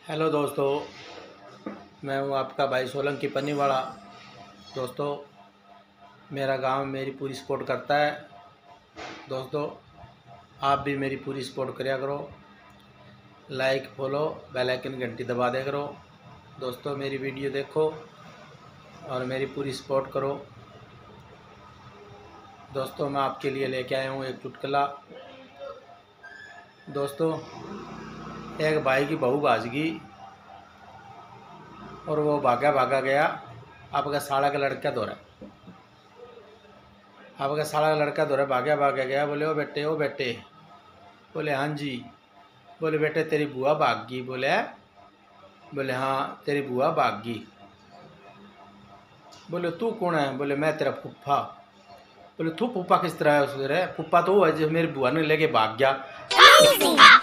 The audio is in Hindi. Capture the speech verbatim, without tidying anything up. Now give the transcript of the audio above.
हेलो दोस्तों, मैं हूं आपका भाई सोलंकी पन्नीवाला। दोस्तों, मेरा गांव मेरी पूरी सपोर्ट करता है। दोस्तों, आप भी मेरी पूरी सपोर्ट करा करो। लाइक, फॉलो, बेल आइकन घंटी दबा दे करो। दोस्तों, मेरी वीडियो देखो और मेरी पूरी सपोर्ट करो। दोस्तों, मैं आपके लिए लेके आया हूँ एक चुटकुला। दोस्तों, एक भाई की बहू भाज गई और वो भागा भागा गया आपका साला का लड़का दौरा आपका साला का लड़का दौरा भागा भागा गया। बोले ओ बेटे ओ बेटे बोले हाँ जी। बोले बेटे तेरी बुआ भाग गई। बोले बोले हाँ तेरी बुआ भाग गई। बोले तू कौन है? बोले मैं तेरा फूफा। बोले तू फूफा किस तरह है? उसने फूफा तो वो है जो मेरी बुआ ने लेके भाग गया।